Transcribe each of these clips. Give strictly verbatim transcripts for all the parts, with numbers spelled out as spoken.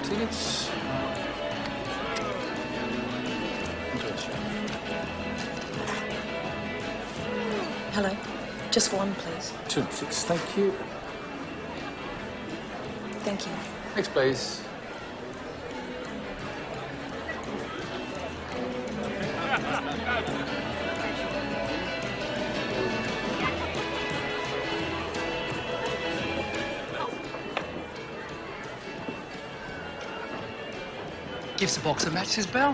tickets. Hello. Just one, please. Two and six, thank you. Thank you. Next, please. Gives the box a match his bell.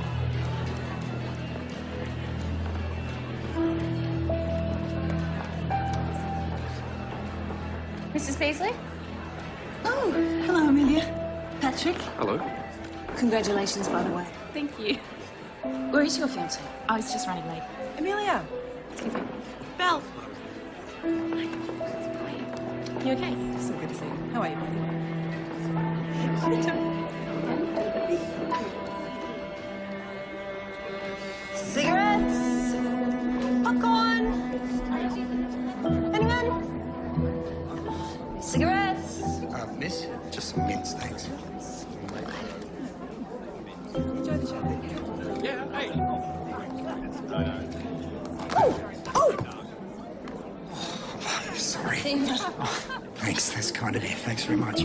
Missus Beasley? Oh, hello, Amelia. Patrick. Hello. Congratulations, by the way. Thank you. Where is your fiancé? I was just running late. Amelia. Excuse me. Belle. You okay? So good to see you. How are you, buddy? Cigarettes? Popcorn? Anyone? Cigarettes? Uh, miss, just some mints, thanks. Yeah, hey. Oh! Oh! Sorry. Thanks, that's kind of you. Thanks very much.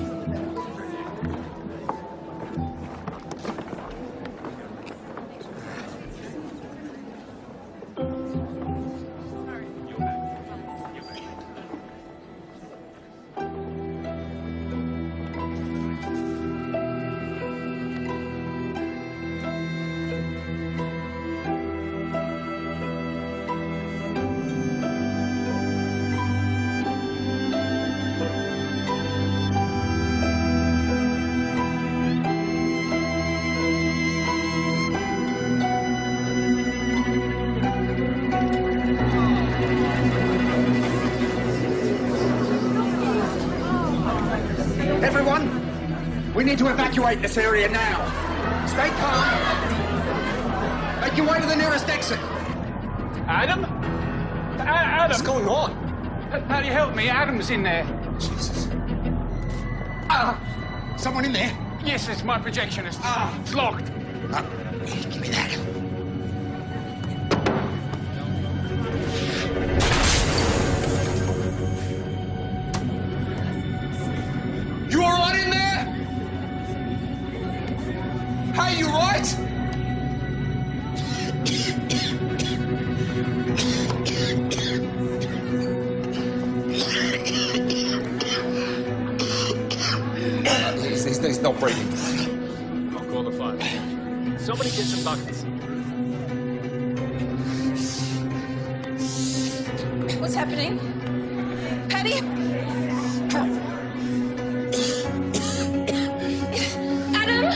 Everyone, we need to evacuate this area now. Stay calm. Make your way to the nearest exit. Adam? A Adam? What's going on? How do you help me? Adam's in there. Jesus. Ah! Someone in there? Yes, it's my projectionist. Ah. It's locked. Uh, give me that. You all right in there? Hey, you right? he's, he's, he's not breathing. I'll call the fire. Somebody get some buckets. What's happening? Patty? Adam?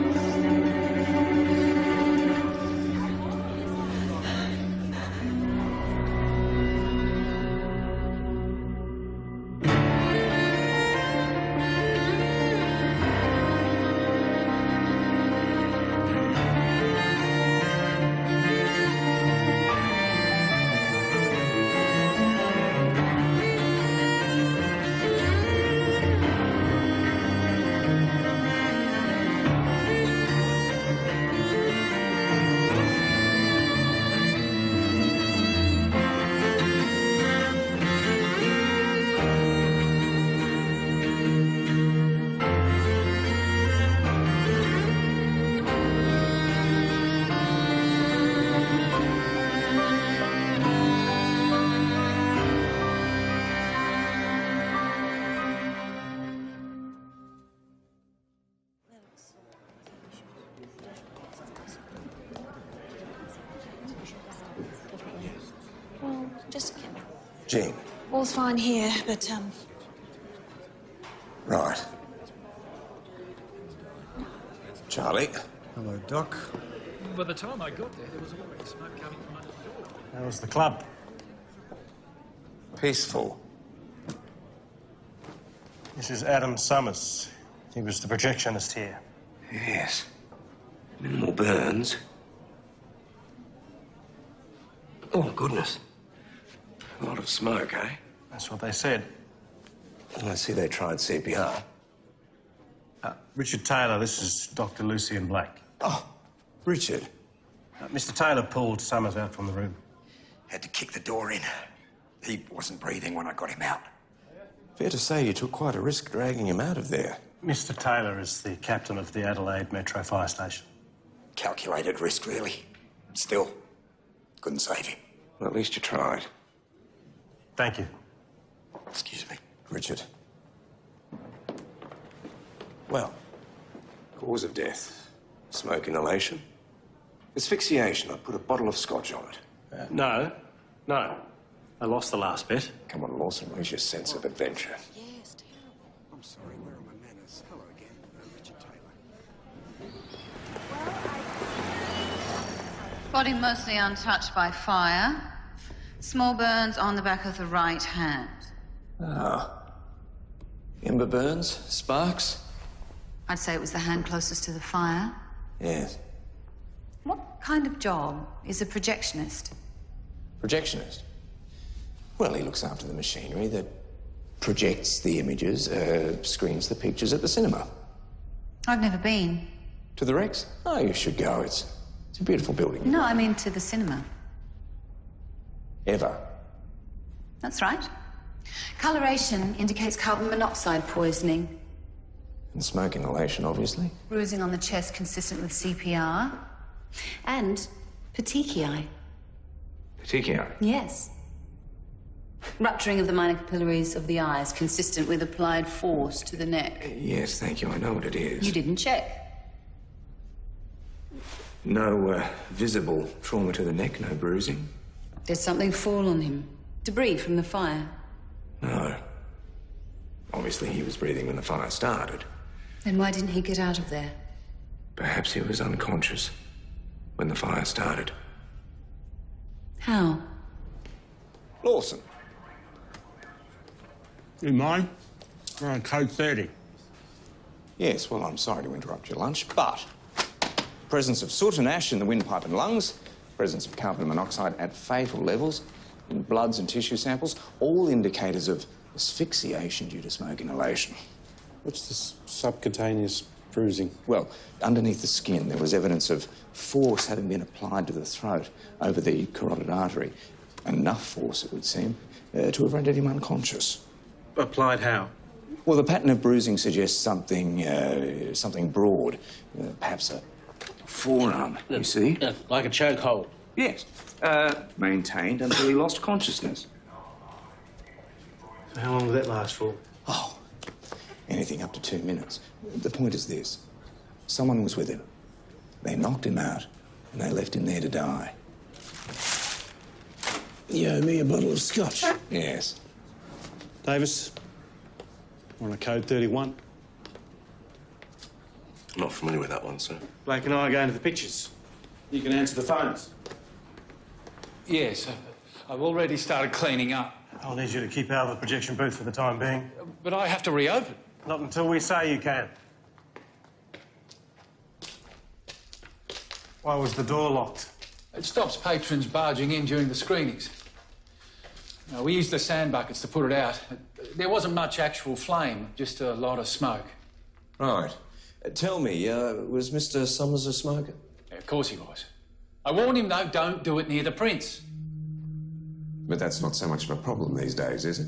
Well, just... Jean. All's fine here, but, um... Right. Charlie. Hello, Doc. By the time I got there, there was already smoke coming from under the door. How was the club? Peaceful. This is Adam Summers. He was the projectionist here. Yes. Minimal burns. Oh, goodness. A lot of smoke, eh? That's what they said. I see they tried C P R. Uh, Richard Taylor, this is Doctor Lucian Black. Oh, Richard. Uh, Mister Taylor pulled Summers out from the room. Had to kick the door in. He wasn't breathing when I got him out. Fair to say you took quite a risk dragging him out of there. Mister Taylor is the captain of the Adelaide Metro Fire Station. Calculated risk, really. Still, couldn't save him. Well, at least you tried. Thank you. Excuse me. Richard. Well, cause of death. Smoke inhalation. Asphyxiation. I put a bottle of scotch on it. Uh, no, no. I lost the last bit. Come on, Lawson, where's your sense of adventure? Yes, terrible. I'm sorry, where are my manners? Hello again. I'm Richard Taylor. Body mostly untouched by fire. Small burns on the back of the right hand. Ah. Ember burns? Sparks? I'd say it was the hand closest to the fire. Yes. What kind of job is a projectionist? Projectionist? Well, he looks after the machinery that projects the images, uh, screens the pictures at the cinema. I've never been. To the Rex? Oh, you should go. It's, it's a beautiful building. No, I mean to the cinema. Ever? That's right. Coloration indicates carbon monoxide poisoning. And smoke inhalation, obviously. Bruising on the chest consistent with C P R. And petechiae. Petechiae? Yes. Rupturing of the minor capillaries of the eyes consistent with applied force to the neck. Yes, thank you. I know what it is. You didn't check. No uh, visible trauma to the neck, no bruising? Did something fall on him? Debris from the fire? No. Obviously, he was breathing when the fire started. Then why didn't he get out of there? Perhaps he was unconscious when the fire started. How? Lawson. You mind? We're on code thirty. Yes, well, I'm sorry to interrupt your lunch, but presence of soot and ash in the windpipe and lungs, presence of carbon monoxide at fatal levels in bloods and tissue samples, all indicators of asphyxiation due to smoke inhalation. What's this subcutaneous bruising? Well, underneath the skin, there was evidence of force having been applied to the throat over the carotid artery. Enough force, it would seem, uh, to have rendered him unconscious. Applied how? Well, the pattern of bruising suggests something, uh, something broad, uh, perhaps a forearm, you see? Uh, like a chokehold. Yes. Uh, maintained until he lost consciousness. So how long did that last for? Oh, anything up to two minutes. The point is this. Someone was with him. They knocked him out, and they left him there to die. You owe me a bottle of scotch. Yes. Davis, we're on a code thirty-one. I'm not familiar with that one, sir. Blake and I are going to the pictures. You can answer the phones. Yes, I've already started cleaning up. I'll need you to keep out of the projection booth for the time being. But I have to reopen. Not until we say you can. Why was the door locked? It stops patrons barging in during the screenings. Now, we used the sand buckets to put it out. There wasn't much actual flame, just a lot of smoke. Right. Uh, tell me, uh, was Mister Summers a smoker? Yeah, of course he was. I warned him, though, don't do it near the prints. But that's not so much of a problem these days, is it?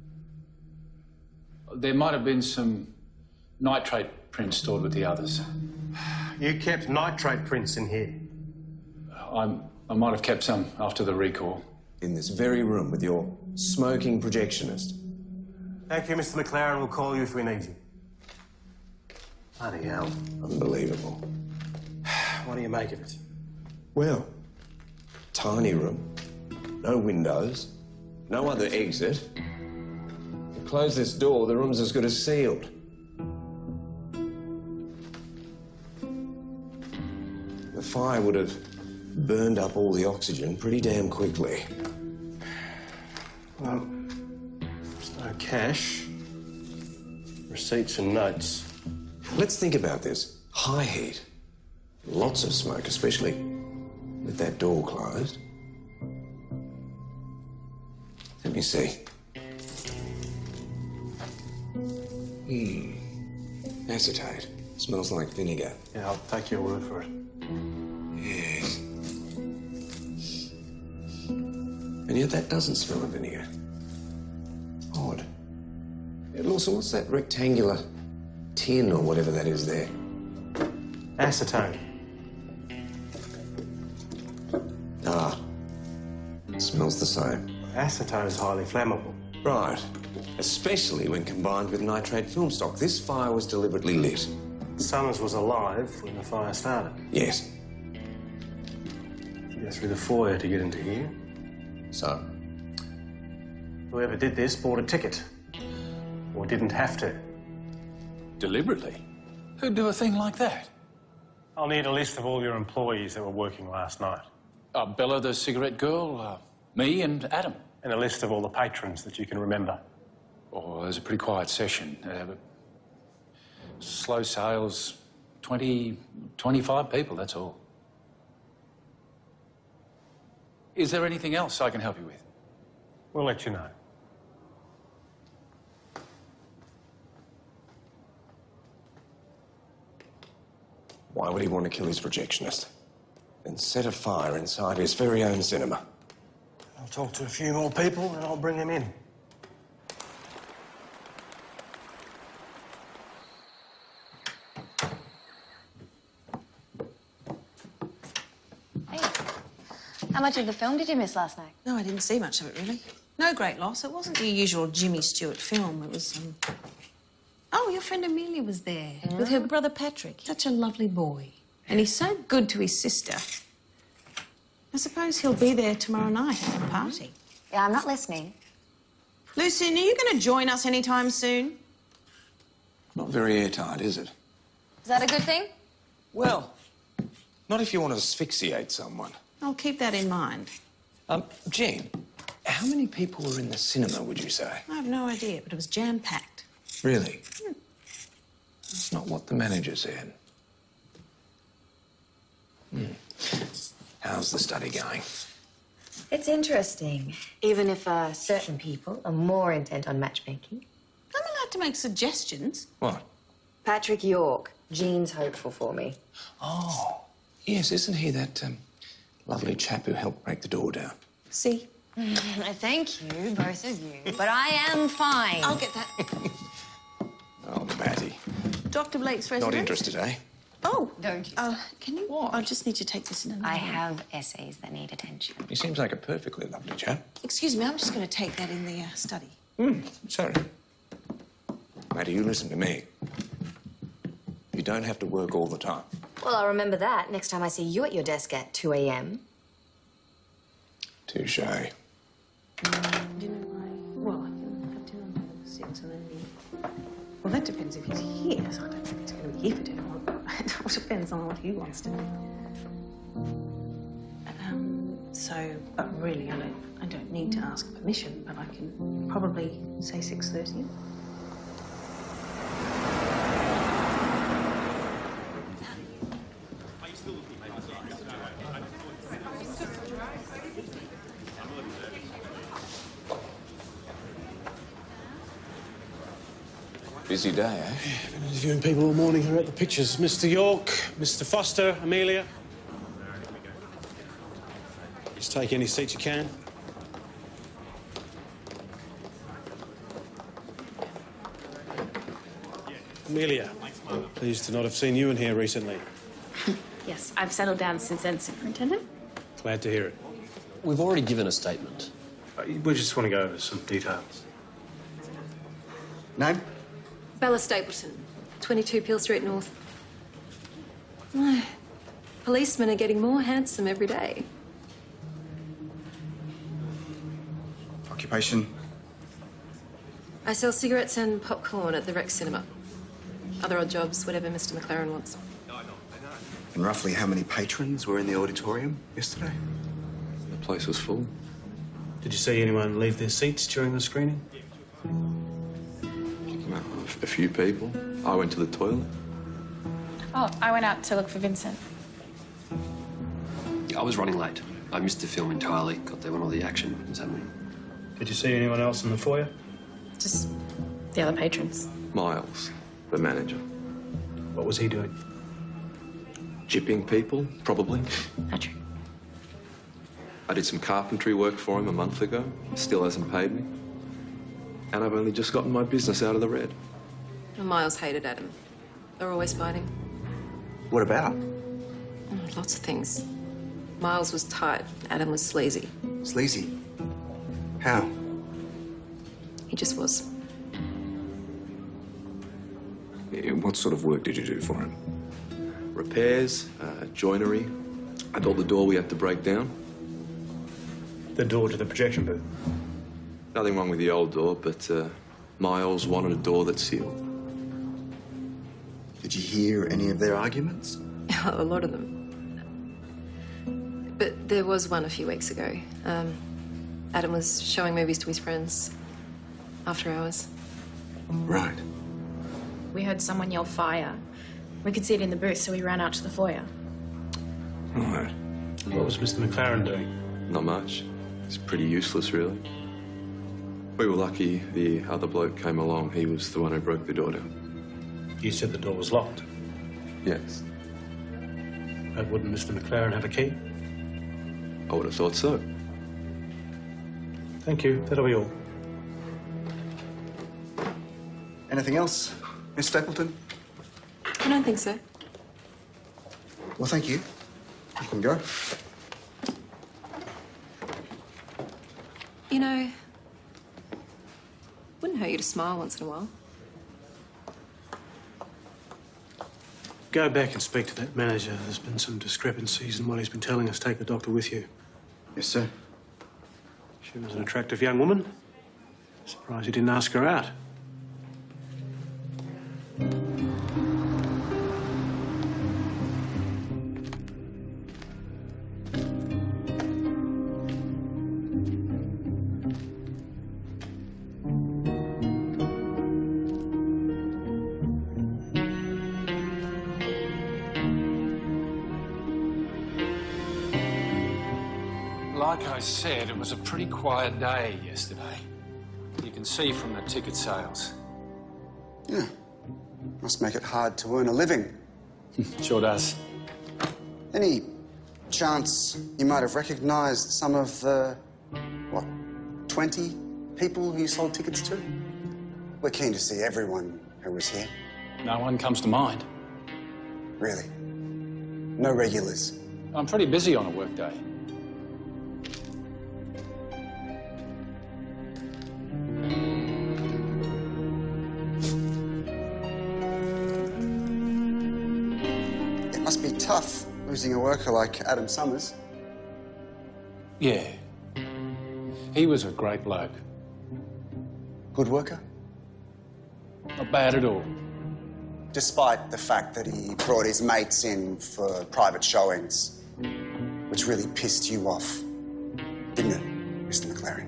There might have been some nitrate prints stored with the others. You kept nitrate prints in here. I'm, I might have kept some after the recall. In this very room with your smoking projectionist. Thank you, Mister McLaren. We'll call you if we need you. Bloody hell. Unbelievable. What do you make of it? Well, tiny room, no windows, no other exit. You close this door, the room's as good as sealed. The fire would have burned up all the oxygen pretty damn quickly. Well, there's no cash, receipts and notes. Let's think about this. High heat, lots of smoke, especially with that door closed. Let me see. Hmm. Acetate. Smells like vinegar. Yeah, I'll take your word for it. Yes. And yet that doesn't smell of vinegar. Odd. Yeah, Lawson, what's that rectangular tin or whatever that is there? Acetone. Ah. Smells the same. Acetone is highly flammable. Right. Especially when combined with nitrate film stock. This fire was deliberately lit. Summers was alive when the fire started. Yes. You go through the foyer to get into here. So? Whoever did this bought a ticket. Or didn't have to. Deliberately? Who'd do a thing like that? I'll need a list of all your employees that were working last night. Uh, Bella, the cigarette girl, uh, me and Adam. And a list of all the patrons that you can remember. Oh, it was a pretty quiet session. Uh, but slow sales, twenty, twenty-five people, that's all. Is there anything else I can help you with? We'll let you know. Why would he want to kill his projectionist? And set a fire inside his very own cinema? I'll talk to a few more people and I'll bring them in. Hey, how much of the film did you miss last night? No, I didn't see much of it, really. No great loss. It wasn't your usual Jimmy Stewart film. It was, um... Oh, your friend Amelia was there. Mm. With her brother Patrick. Such a lovely boy. And he's so good to his sister. I suppose he'll be there tomorrow night at the party. Yeah, I'm not listening. Lucian, are you going to join us anytime soon? Not very airtight, is it? Is that a good thing? Well, not if you want to asphyxiate someone. I'll keep that in mind. Um, Jean, how many people were in the cinema, would you say? I have no idea, but it was jam-packed. Really? Hmm. That's not what the manager said. Hmm. How's the study going? It's interesting. Even if uh, certain people are more intent on matchmaking. I'm allowed to make suggestions. What? Patrick York. Jean's hopeful for me. Oh, yes, isn't he that um, lovely chap who helped break the door down? See? Thank you, both of you. But I am fine. I'll get that. Oh, Matty. Doctor Blake's residence? Not interested, eh? Oh. Don't you? Uh, can you? What? I just need to take this in another I room. have essays that need attention. He seems like a perfectly lovely chap. Excuse me, I'm just going to take that in the uh, study. Hmm, sorry. Matty, you listen to me. You don't have to work all the time. Well, I'll remember that next time I see you at your desk at two a m Touche. Dinner by... Well, I can have dinner by six and then be... Well, that depends if he's here. So I don't think he's going to be here for dinner. It all depends on what he wants to do. Um, so, but really, I don't, I don't need to ask permission, but I can probably say six thirty. Busy day, eh? Been interviewing people all morning who are at the pictures. Mister York, Mister Foster, Amelia. Just take any seat you can. Amelia, pleased to not have seen you in here recently. Yes, I've settled down since then, Superintendent. Glad to hear it. We've already given a statement. Uh, we just want to go over some details. Name? Bella Stapleton, twenty-two Peel Street North. My policemen are getting more handsome every day. Occupation? I sell cigarettes and popcorn at the Rex Cinema. Other odd jobs, whatever Mister McLaren wants. And roughly how many patrons were in the auditorium yesterday? The place was full. Did you see anyone leave their seats during the screening? A few people. I went to the toilet. Oh, I went out to look for Vincent. Yeah, I was running late. I missed the film entirely. Got there when all the action was happening. Did you see anyone else in the foyer? Just the other patrons. Miles, the manager. What was he doing? Chipping people, probably. Not true. I did some carpentry work for him a month ago. Still hasn't paid me. And I've only just gotten my business out of the red. Well, Miles hated Adam. They're always fighting. What about? Oh, lots of things. Miles was tight. Adam was sleazy. Sleazy? How? He just was. Yeah, what sort of work did you do for him? Repairs, uh, joinery. I built the door we had to break down. The door to the projection booth. Nothing wrong with the old door, but uh, Miles wanted a door that's sealed. Did you hear any of their arguments? A lot of them. But there was one a few weeks ago. Um, Adam was showing movies to his friends after hours. Right. We heard someone yell fire. We could see it in the booth, so we ran out to the foyer. Right. What was Mister McLaren doing? Not much. It's pretty useless, really. We were lucky the other bloke came along. He was the one who broke the door down. You said the door was locked. Yes. But wouldn't Mister McLaren have a key? I would have thought so. Thank you. That'll be all. Anything else, Miss Stapleton? I don't think so. Well, thank you. You can go. You know, wouldn't hurt you to smile once in a while. Go back and speak to that manager. There's been some discrepancies in what he's been telling us. Take the doctor with you. Yes, sir. She was an attractive young woman. Surprised you didn't ask her out. Like I said, it was a pretty quiet day yesterday. You can see from the ticket sales. Yeah. Must make it hard to earn a living. Sure does. Any chance you might have recognised some of the, what, twenty people who you sold tickets to? We're keen to see everyone who was here. No one comes to mind. Really? No regulars? I'm pretty busy on a work day. Must be tough losing a worker like Adam Summers. Yeah. He was a great bloke. Good worker? Not bad at all. Despite the fact that he brought his mates in for private showings, which really pissed you off, didn't it, Mister McLaren?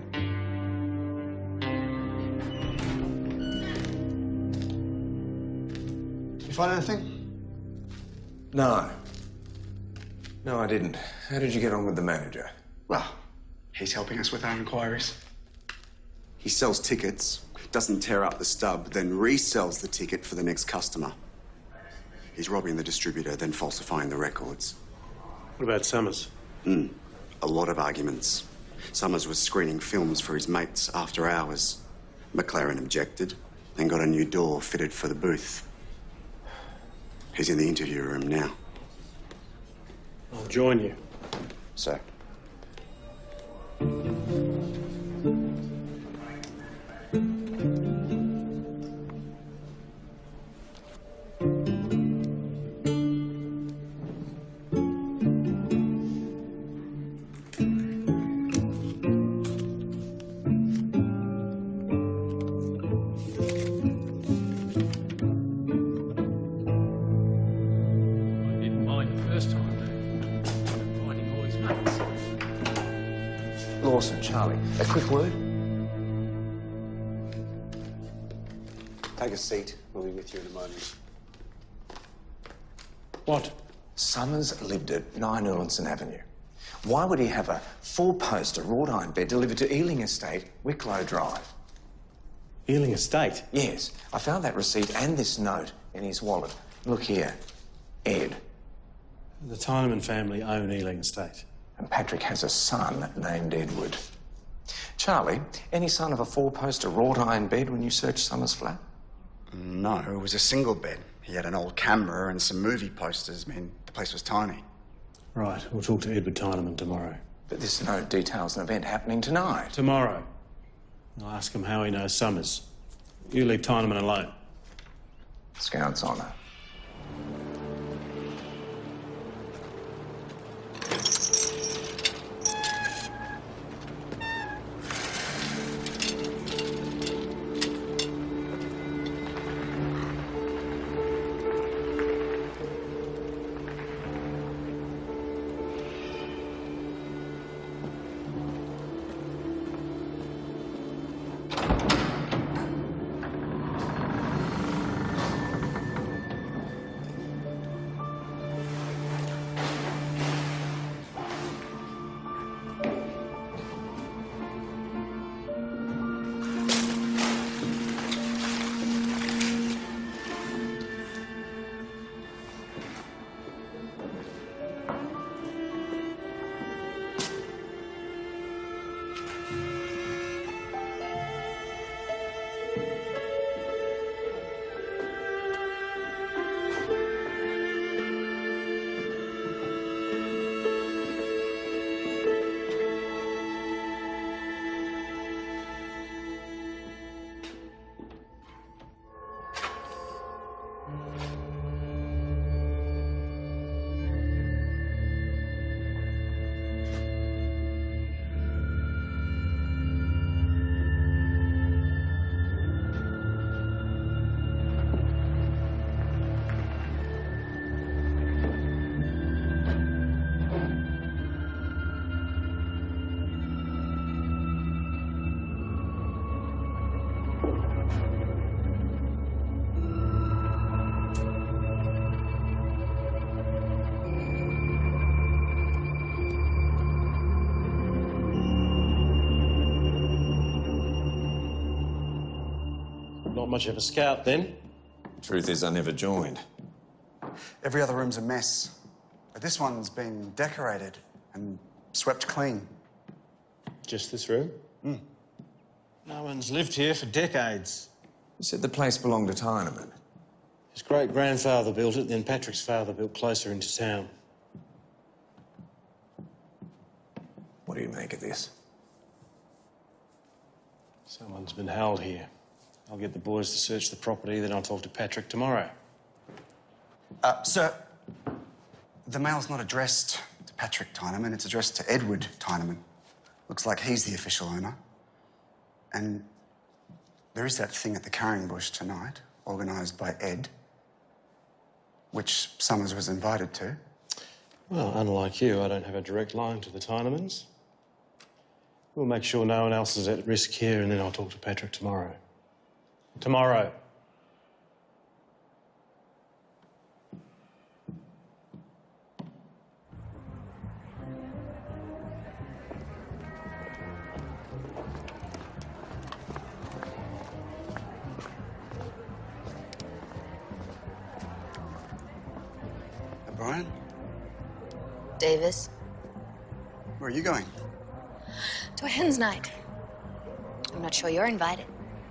You find anything? No. No, I didn't. How did you get on with the manager? Well, he's helping us with our inquiries. He sells tickets, doesn't tear up the stub, then resells the ticket for the next customer. He's robbing the distributor, then falsifying the records. What about Summers? Hmm. A lot of arguments. Summers was screening films for his mates after hours. McLaren objected, then got a new door fitted for the booth. He's in the interview room now. I'll join you. Sir. Lawson, Charlie, a quick word? Take a seat. We'll be with you in a moment. What? Summers lived at nine Erlinson Avenue. Why would he have a four-poster wrought iron bed delivered to Ealing Estate, Wicklow Drive? Ealing Estate? Yes. I found that receipt and this note in his wallet. Look here, Ed. The Tyneman family own Ealing Estate. And Patrick has a son named Edward. Charlie, any sign of a four-poster wrought iron bed when you searched Summers' flat? No, it was a single bed. He had an old camera and some movie posters. I mean, the place was tiny. Right, we'll talk to Edward Tyneman tomorrow. But there's no details of an event happening tonight. Tomorrow. I'll ask him how he knows Summers. You leave Tyneman alone. Scout's honour. Not much of a scout, then. Truth is, I never joined. Every other room's a mess. But this one's been decorated and swept clean. Just this room? Mm. No one's lived here for decades. You said the place belonged to Tyneman. His great-grandfather built it, then Patrick's father built closer into town. What do you make of this? Someone's been held here. I'll get the boys to search the property, then I'll talk to Patrick tomorrow. Uh, sir, the mail's not addressed to Patrick Tyneman, it's addressed to Edward Tyneman. Looks like he's the official owner. And there is that thing at the Carrying Bush tonight, organised by Ed, which Summers was invited to. Well, unlike you, I don't have a direct line to the Tynemans. We'll make sure no one else is at risk here, and then I'll talk to Patrick tomorrow. Tomorrow. Brian? Davis? Where are you going? To a hen's night. I'm not sure you're invited.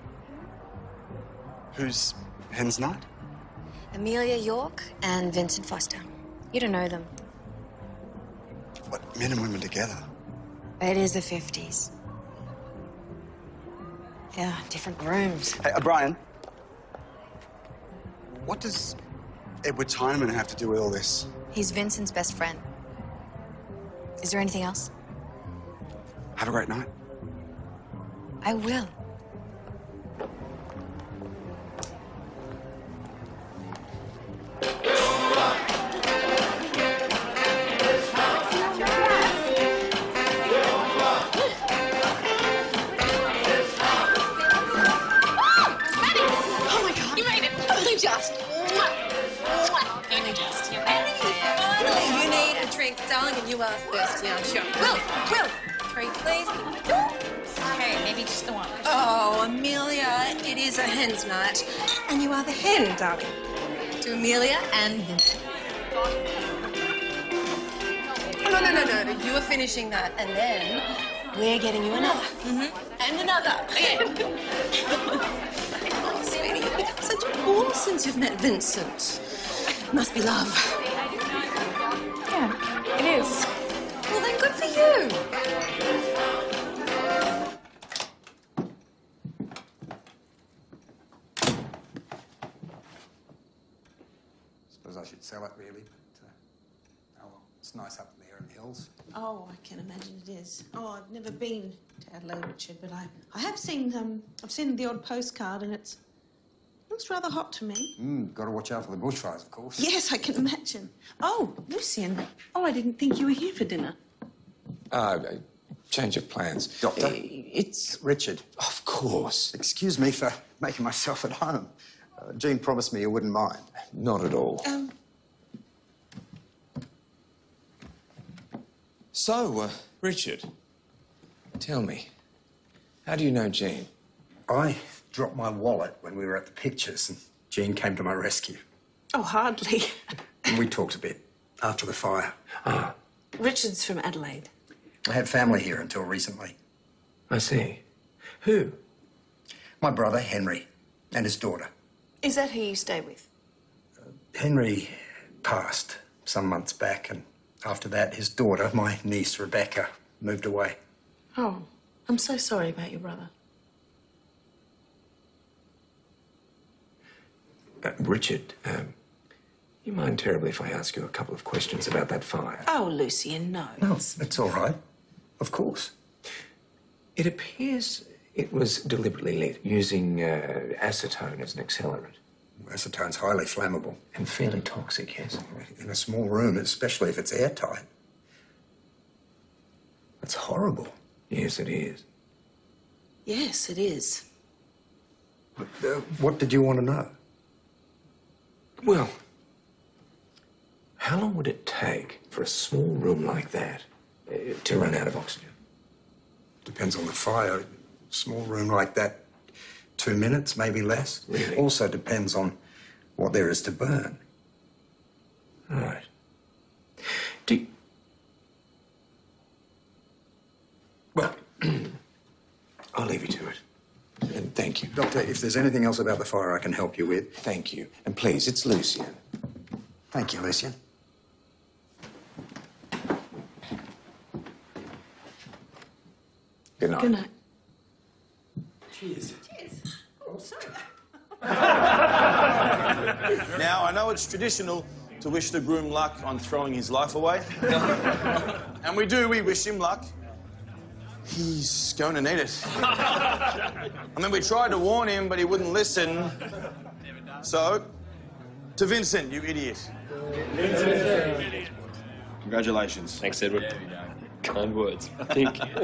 Who's hen's night? Amelia York and Vincent Foster. You don't know them. What, men and women together? It is the fifties. Yeah, different rooms. Hey, uh, Brian. What does Edward Tyneman have to do with all this? He's Vincent's best friend. Is there anything else? Have a great night. I will. You are first, yeah, sure. Will, Will, three, please. Okay, maybe just the one. Oh, Amelia, it is a hen's night, and you are the hen, darling. to Amelia and Vincent. Oh, no, no, no, no, no. You were finishing that, and then we're getting you another. Mm-hmm. And another. Oh, sweetie, you've become such a fool since you've met Vincent. Must be love. Yeah, it is. Well, then good for you. Suppose I should sell it, really, but uh, oh well, it's nice up there in the hills. Oh, I can imagine it is. Oh, I've never been to Adelaide, Richard, but I, I have seen um, I've seen the odd postcard, and it's looks rather hot to me. Mm, got to watch out for the bushfires, of course. Yes, I can imagine. Oh, Lucian. Oh, I didn't think you were here for dinner. Uh, change of plans. Doctor? Uh, it's... Richard. Of course. Excuse me for making myself at home. Uh, Jean promised me you wouldn't mind. Not at all. Um. So, uh, Richard, tell me, how do you know Jean? I dropped my wallet when we were at the pictures, and Jean came to my rescue. Oh, hardly. And we talked a bit after the fire. Ah, Richard's from Adelaide. I had family here until recently. I see. Who? My brother, Henry, and his daughter. Is that who you stay with? Henry passed some months back, and after that, his daughter, my niece, Rebecca, moved away. Oh, I'm so sorry about your brother. Uh, Richard, um, you mind terribly if I ask you a couple of questions about that fire? Oh, Lucian, no. No, it's all right. Of course. It appears it was deliberately lit using uh, acetone as an accelerant. Acetone's highly flammable. And fairly toxic, yes. In a small room, especially if it's airtight. It's horrible. Yes, it is. Yes, it is. But, uh, what did you want to know? Well, how long would it take for a small room like that uh, to run out of oxygen? Depends on the fire. A small room like that, two minutes, maybe less. Really? Also depends on what there is to burn. All right. Do Well, I'll leave you to it. And thank you. Doctor, if there's anything else about the fire I can help you with. Thank you. And please, it's Lucian. Thank you, Lucian. Good night. Good night. Cheers. Cheers. Oh, sorry. Now, I know it's traditional to wish the groom luck on throwing his life away. And we do, we wish him luck. He's going to need it. I mean, we tried to warn him, but he wouldn't listen. So, to Vincent, you idiot. Congratulations. Thanks, Edward. Kind words. Thank you.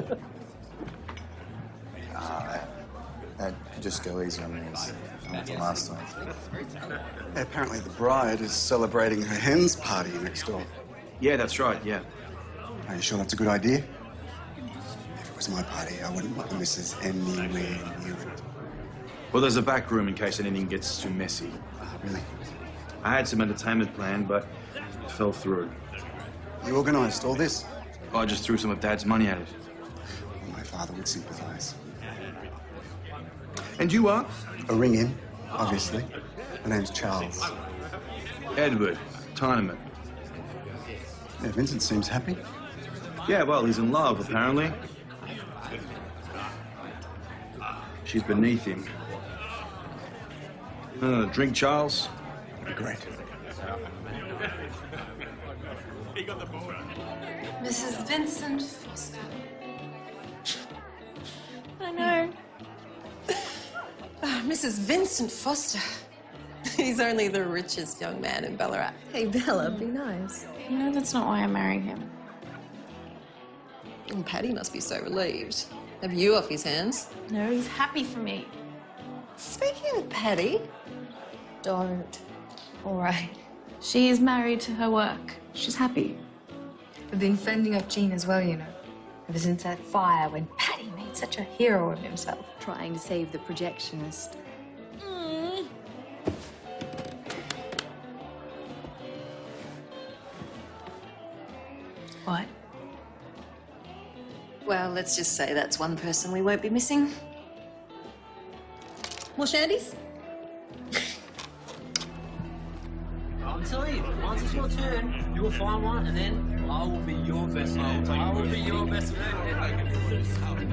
Ah, uh, just go easy on me as the last time. Yeah, apparently the bride is celebrating her hen's party next door. Yeah, that's right, yeah. Are you sure that's a good idea? If it was my party, I wouldn't want the missus anywhere near it. Well, there's a back room in case anything gets too messy. Ah, really? I had some entertainment planned, but it fell through. You organised all this? I just threw some of Dad's money at it. Well, my father would sympathise. And you are? A ring-in, obviously. My name's Charles. Edward Tyneman. Yeah, Vincent seems happy. Yeah, well, he's in love, apparently. She's beneath him. Uh, drink, Charles? Great. Missus Vincent Foster. I know. Oh, Missus Vincent Foster. He's only the richest young man in Ballarat. Hey, Bella, be nice. You know that's not why I married him. And Paddy must be so relieved. Have you off his hands? No, he's happy for me. Speaking of Paddy... Don't. All right. She is married to her work. She's happy. We've been fending off Jean as well, you know. Ever since that fire when Paddy made such a hero of himself. Trying to save the projectionist. Mm. What? Well, let's just say that's one person we won't be missing. More shandies? I'll tell you, once it's your turn, you will find one, and then I will be your best man. I will be your best man.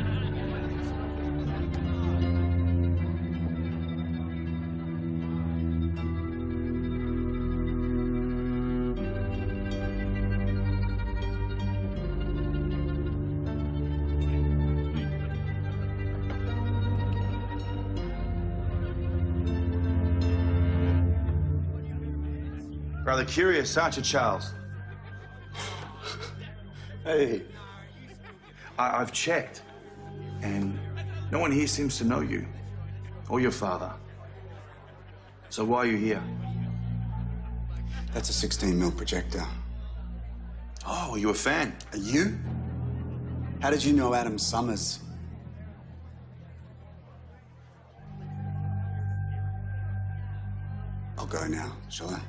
Rather curious, aren't you, Charles? Hey, I I've checked, and no one here seems to know you or your father. So why are you here? That's a sixteen mil projector. Oh, are you a fan? Are you? How did you know Adam Summers? I'll go now, shall I?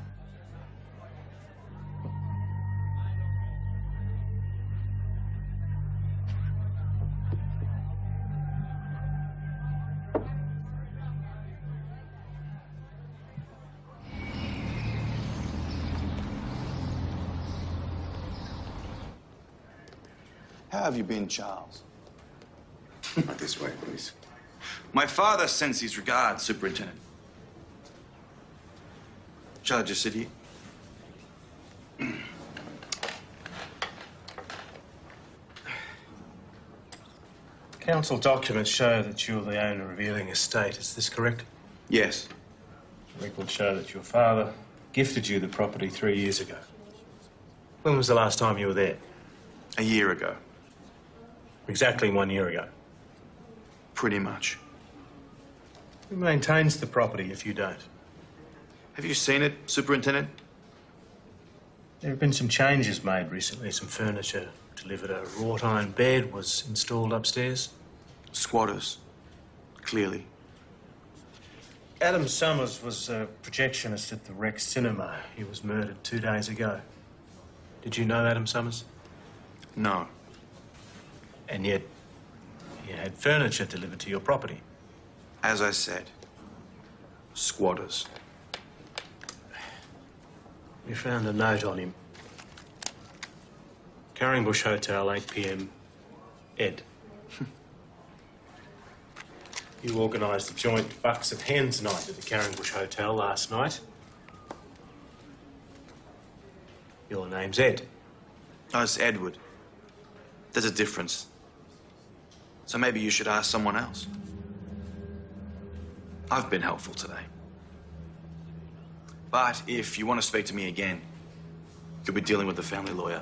How have you been, Charles? Right this way, please. My father sends his regards, Superintendent. Shall I just sit here? Council documents show that you're the owner of Ealing Estate. Is this correct? Yes. Records show that your father gifted you the property three years ago. When was the last time you were there? A year ago. Exactly one year ago. Pretty much. Who maintains the property if you don't? Have you seen it, Superintendent? There have been some changes made recently. Some furniture delivered. A wrought iron bed was installed upstairs. Squatters. Clearly. Adam Summers was a projectionist at the Rex Cinema. He was murdered two days ago. Did you know Adam Summers? No. And yet, you had furniture delivered to your property. As I said, squatters. We found a note on him. Carringbush Hotel, eight p m Ed. You organised a joint Bucks of Hens night at the Carringbush Hotel last night. Your name's Ed. Oh, it's Edward. There's a difference. So maybe you should ask someone else. I've been helpful today. But if you want to speak to me again, you'll be dealing with the family lawyer.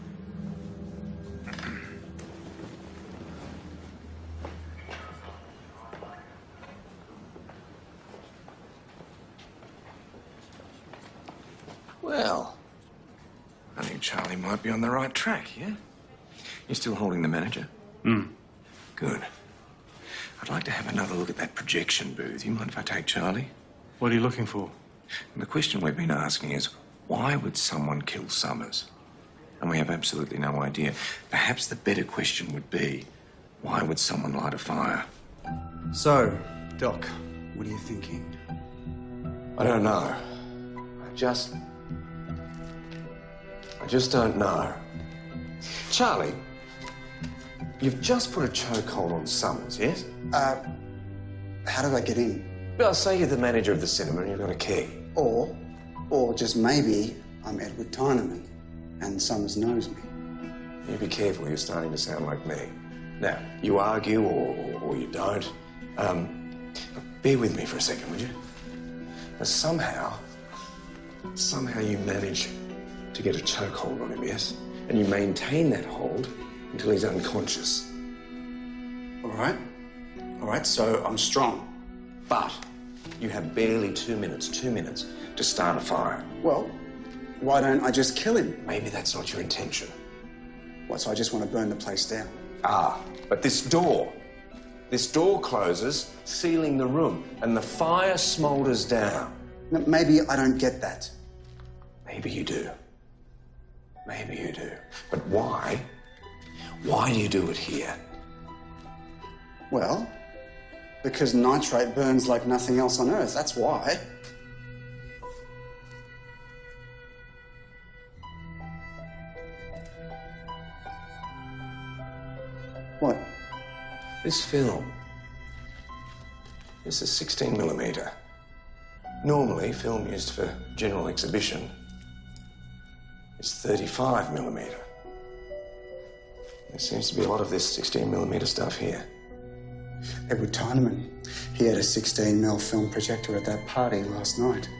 Well, I think Charlie might be on the right track, yeah? You're still holding the manager? Hmm. Good. I'd like to have another look at that projection booth. You mind if I take Charlie? What are you looking for? And the question we've been asking is, why would someone kill Summers? And we have absolutely no idea. Perhaps the better question would be, why would someone light a fire? So, Doc, what are you thinking? I don't know. I just... I just don't know. Charlie, you've just put a chokehold on Summers, yes? Uh, how did I get in? Well, say you're the manager of the cinema and you've got a key. Or, or just maybe I'm Edward Tynerman and Summers knows me. You be careful, you're starting to sound like me. Now, you argue or, or, or you don't. Um, bear with me for a second, would you? Now, somehow, somehow you manage to get a chokehold on him, yes? And you maintain that hold until he's unconscious. All right. All right, so I'm strong. But you have barely two minutes, two minutes to start a fire. Well, why don't I just kill him? Maybe that's not your intention. What, so I just want to burn the place down? Ah, but this door, this door closes, sealing the room, and the fire smoulders down. No, maybe I don't get that. Maybe you do. Maybe you do. But why? Why do you do it here? Well, because nitrate burns like nothing else on Earth, that's why. What? This film. This is sixteen millimetre. Normally, film used for general exhibition is thirty-five millimetre. There seems to be a lot of this sixteen millimetre stuff here. Edward Tyneman, he had a sixteen mil film projector at that party last night.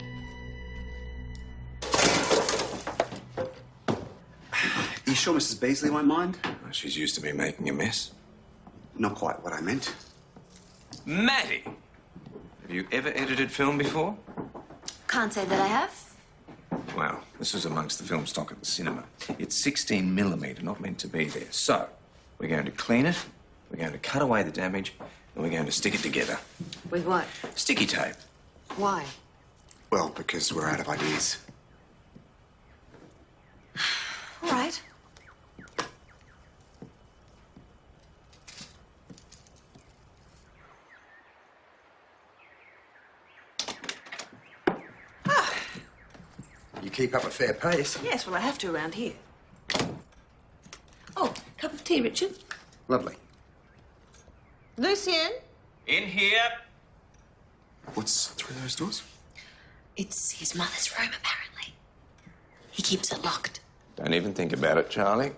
You sure Missus Beasley won't mind? Well, she's used to me making a mess. Not quite what I meant. Matty! Have you ever edited film before? Can't say that I have. Well, this was amongst the film stock at the cinema. It's sixteen millimetre, not meant to be there. So, we're going to clean it, we're going to cut away the damage, and we're going to stick it together. With what? Sticky tape. Why? Well, because we're out of ideas. All right. You keep up a fair pace. Yes, well, I have to around here. Oh, cup of tea, Richard. Lovely. Lucien? In here. What's through those doors? It's his mother's room, apparently. He keeps it locked. Don't even think about it, Charlie.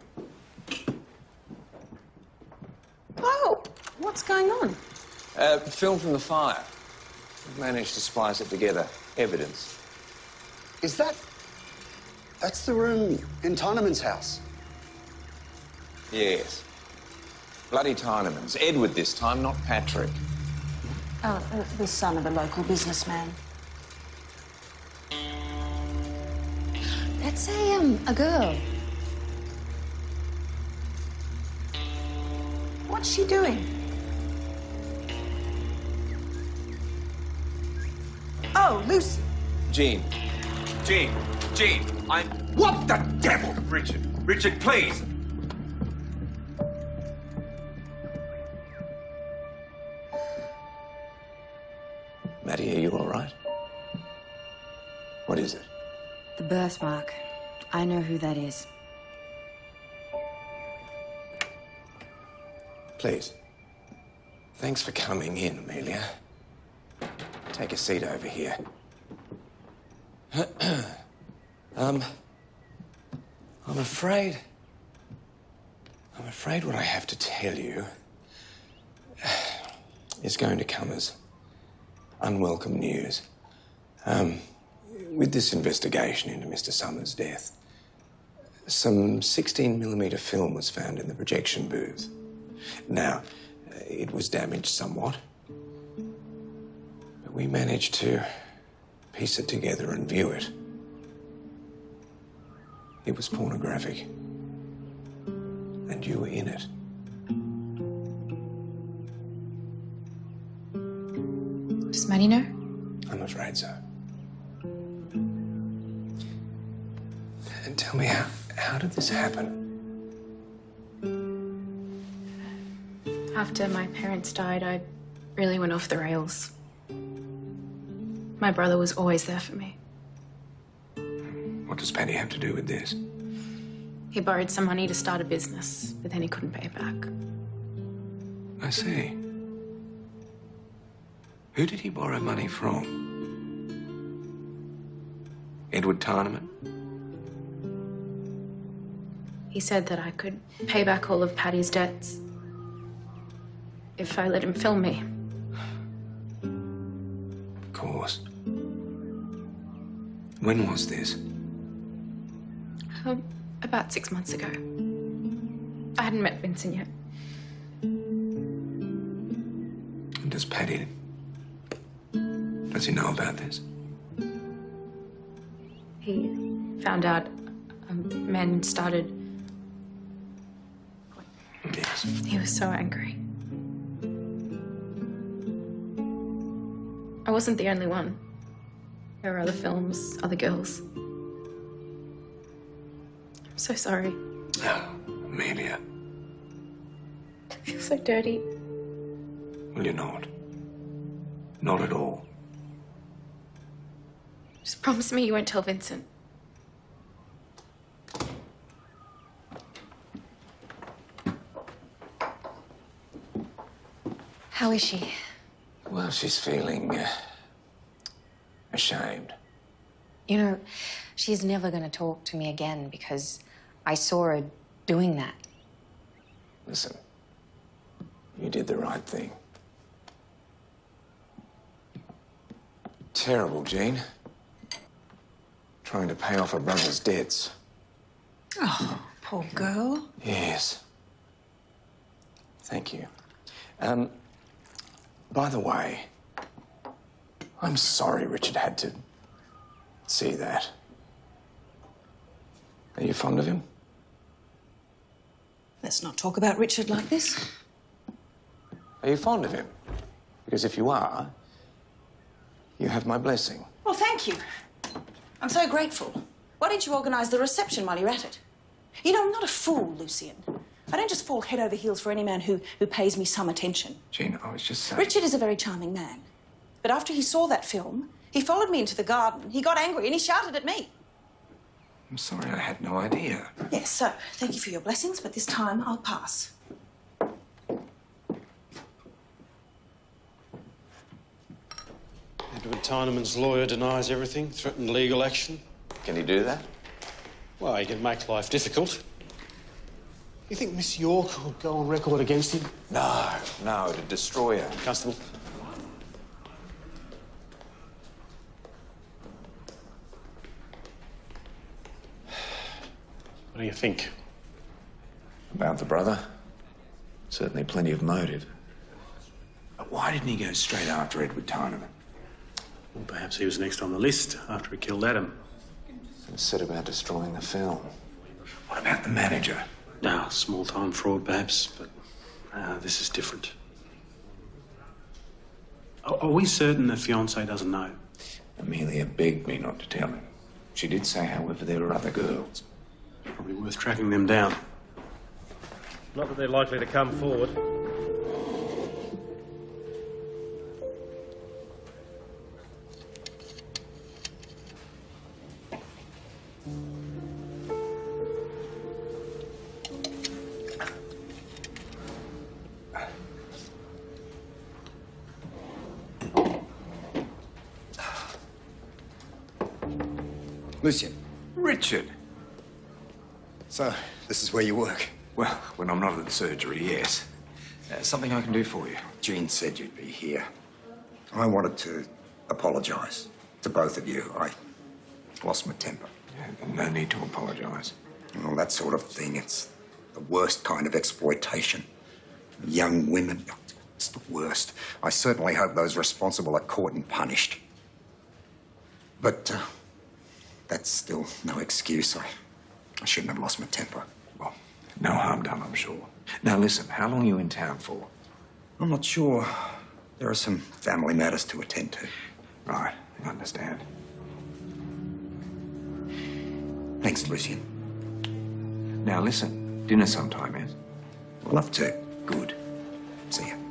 Oh, what's going on? Uh, film from the fire. We've managed to splice it together. Evidence. Is that... That's the room in Tyneman's house? Yes. Bloody Tynemans. Edward this time, not Patrick. Oh, uh, the son of a local businessman. That's a, um, a girl. What's she doing? Oh, Lucy. Jean. Jean. Jean. I'm... What the devil? Richard. Richard, please. Matty, are you all right? What is it? The birthmark. I know who that is. Please. Thanks for coming in, Amelia. Take a seat over here. um, I'm afraid... I'm afraid what I have to tell you is going to come as unwelcome news. Um, with this investigation into Mister Summers' death, some sixteen millimetre film was found in the projection booth. Now, it was damaged somewhat, but we managed to piece it together and view it. It was pornographic, and you were in it. Does Matty know? I'm afraid so. And tell me, how, how did this happen? After my parents died, I really went off the rails. My brother was always there for me. What does Paddy have to do with this? He borrowed some money to start a business, but then he couldn't pay it back. I see. Who did he borrow money from? Edward Tyneman? He said that I could pay back all of Paddy's debts if I let him film me. Of course. When was this? Um, about six months ago. I hadn't met Vincent yet. And does Paddy... Does he know about this? He found out um, men started... Yes. He was so angry. I wasn't the only one. There were other films, other girls. I'm so sorry. Oh, Amelia. I feel so dirty. Well, you're not. Not at all. Just promise me you won't tell Vincent. How is she? Well, she's feeling uh, ashamed. You know, she's never going to talk to me again because I saw her doing that. Listen, you did the right thing. Terrible, Jean. Trying to pay off her brother's debts. Oh, poor girl. Yes. Thank you. Um, by the way, I'm sorry Richard had to see that. Are you fond of him? Let's not talk about Richard like this. Are you fond of him? Because if you are, you have my blessing. Well, thank you. I'm so grateful. Why didn't you organise the reception while you're at it? You know, I'm not a fool, Lucian. I don't just fall head over heels for any man who, who pays me some attention. Jean, I was just saying... Richard is a very charming man. But after he saw that film, he followed me into the garden, he got angry and he shouted at me. I'm sorry, I had no idea. Yes, so, thank you for your blessings, but this time I'll pass. Edward Tyneman's lawyer denies everything, threatened legal action. Can he do that? Well, he can make life difficult. You think Miss York would go on record against him? No, no, it'd destroy her. Constable. What do you think? About the brother? Certainly plenty of motive. But why didn't he go straight after Edward Tyneman? Well, perhaps he was next on the list after he killed Adam. And set about destroying the film. What about the manager? No, small-time fraud, perhaps, but uh, this is different. Are, are we certain the fiancé doesn't know? Amelia begged me not to tell him. She did say, however, there were other girls. Probably worth tracking them down. Not that they're likely to come forward. Lucian. Richard. So, this is where you work? Well, when I'm not at the surgery, yes. Uh, something I can do for you. Jean said you'd be here. I wanted to apologise to both of you. I lost my temper. Yeah, no need to apologise. Well, that sort of thing, it's the worst kind of exploitation. Young women, it's the worst. I certainly hope those responsible are caught and punished. But, uh, that's still no excuse. I, I shouldn't have lost my temper. Well, no harm done, I'm sure. Now, listen, how long are you in town for? I'm not sure. There are some family matters to attend to. Right, I understand. Thanks, Lucian. Now, listen, dinner sometime, yes? I'd love to. Good. See ya.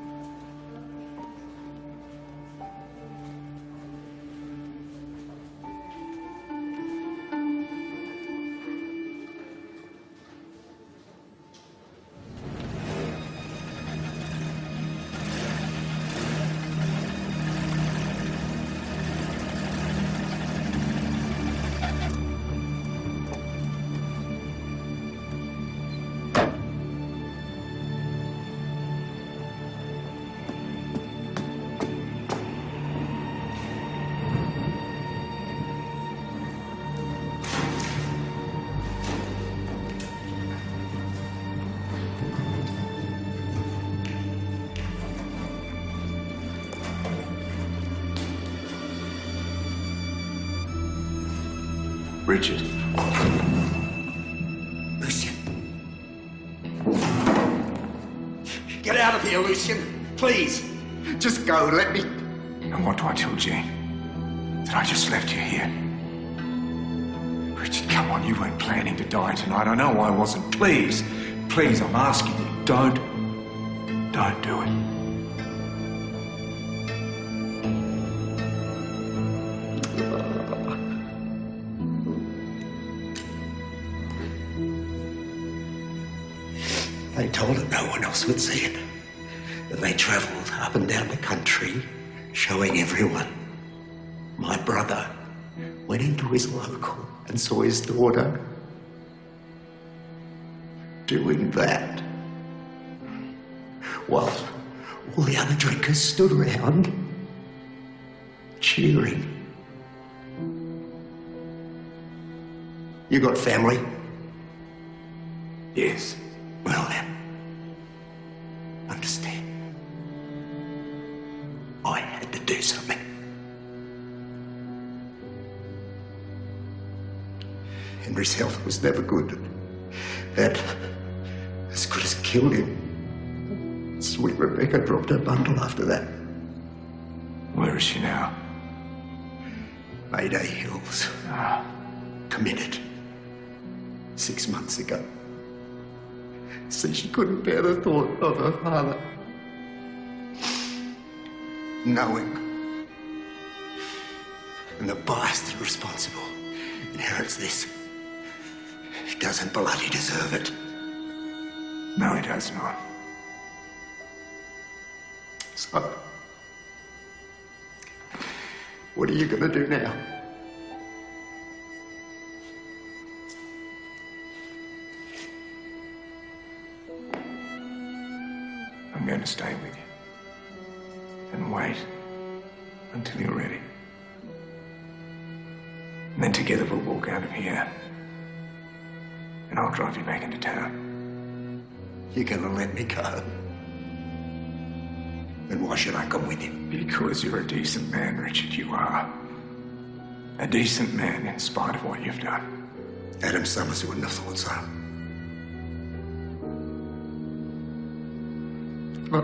Richard. Lucian. Get out of here, Lucian. Please. Just go. Let me... And what do I tell Jean? That I just left you here? Richard, come on, you weren't planning to die tonight. I know I wasn't. Please, please, I'm asking you, don't, don't do it. They told her no one else would see it. And they travelled up and down the country, showing everyone. My brother went into his local and saw his daughter doing that. While all the other drinkers stood around, cheering. You got family? Yes. Well then, understand. I had to do something. Henry's health was never good. That, as good as killed him. Sweet Rebecca dropped her bundle after that. Where is she now? Mayday Hills. Ah. Committed. Six months ago. Said she couldn't bear the thought of her father knowing. And the bastard responsible inherits this. He doesn't bloody deserve it. No, he does not. So, what are you going to do now? I'm going to stay with you and wait until you're ready. And then together we'll walk out of here. And I'll drive you back into town. You're going to let me go? Then why should I come with you? Because you're a decent man, Richard, you are. A decent man in spite of what you've done. Adam Summers wouldn't have thought so. But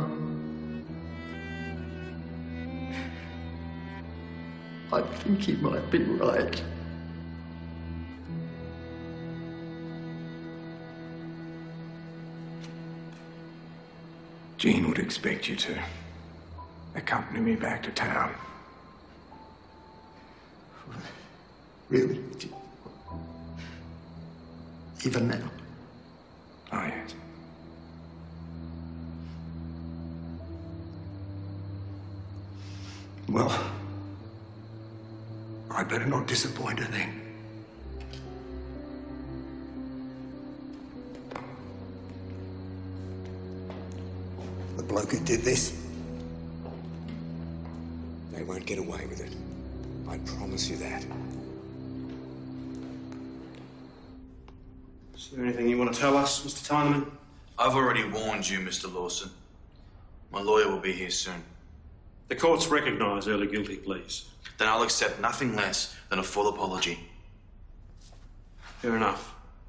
I think he might be right. Jean would expect you to accompany me back to town. Really? Even now? Oh, yes. Well, I better not disappoint her then. The bloke who did this, They won't get away with it. I promise you that. Is there anything you want to tell us, Mister Tynerman? I've already warned you, Mister Lawson. My lawyer will be here soon. The courts recognise early guilty pleas. Then I'll accept nothing less than a full apology. Fair enough.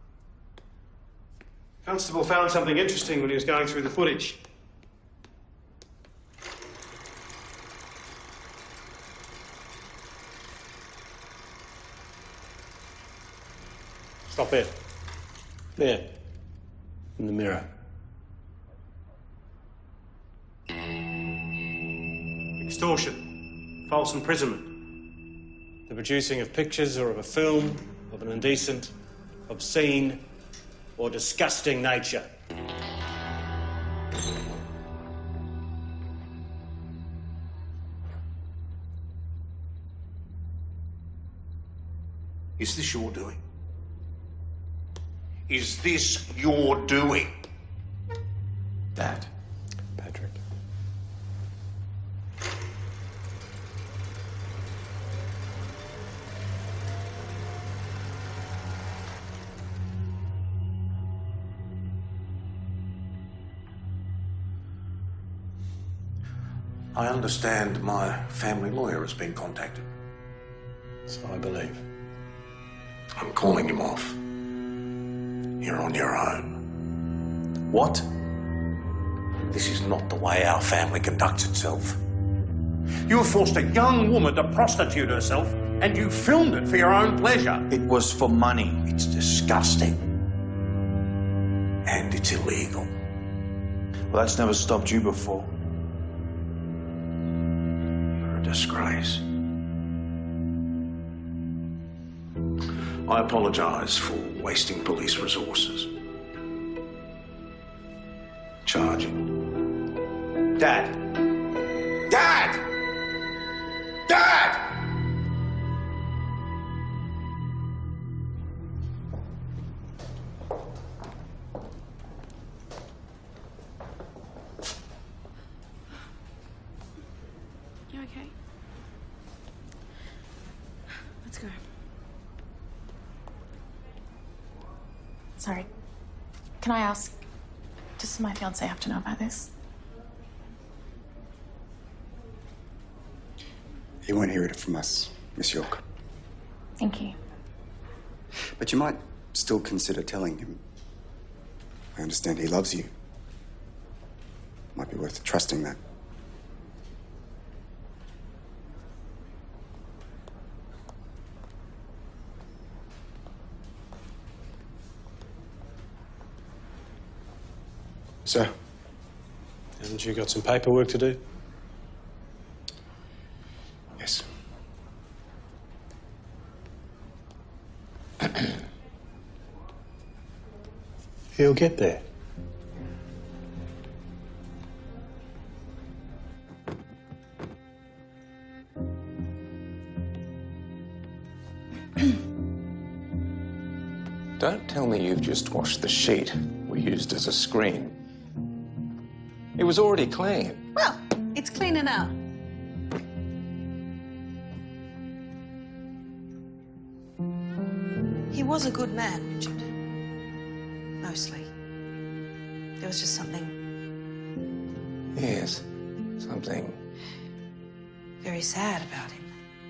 Constable found something interesting when he was going through the footage. Stop there. There. In the mirror. Extortion. False imprisonment. The producing of pictures or of a film of an indecent, obscene, or disgusting nature. Is this your doing? Is this your doing? That. Patrick. I understand my family lawyer has been contacted. So I believe. I'm calling him off. You're on your own. What? This is not the way our family conducts itself. You have forced a young woman to prostitute herself And you filmed it for your own pleasure. It was for money. It's disgusting. And it's illegal. Well, that's never stopped you before. You're a disgrace. I apologise for wasting police resources. Charging. Dad. Dad! Dad! You okay? Let's go. Sorry. Can I ask, does my fiance have to know about this? He won't hear it from us, Miss York. Thank you. But you might still consider telling him. I understand he loves you. Might be worth trusting that. So? Haven't you got some paperwork to do? Yes. He'll get there. Don't tell me you've just washed the sheet we used as a screen. It was already clean. Well, it's cleaner now. He was a good man, Richard. Mostly. There was just something Yes, something. very sad about him.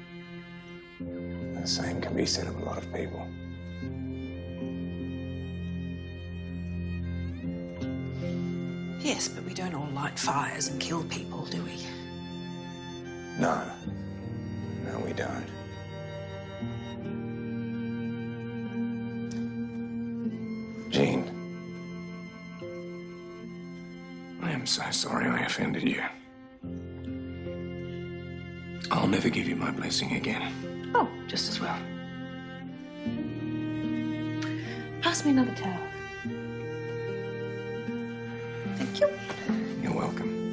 The same can be said of a lot of people. Yes, but we don't all light fires and kill people, do we? No. No, we don't. Jean. I am so sorry I offended you. I'll never give you my blessing again. Oh, just as well. Pass me another towel. Thank you. You're welcome.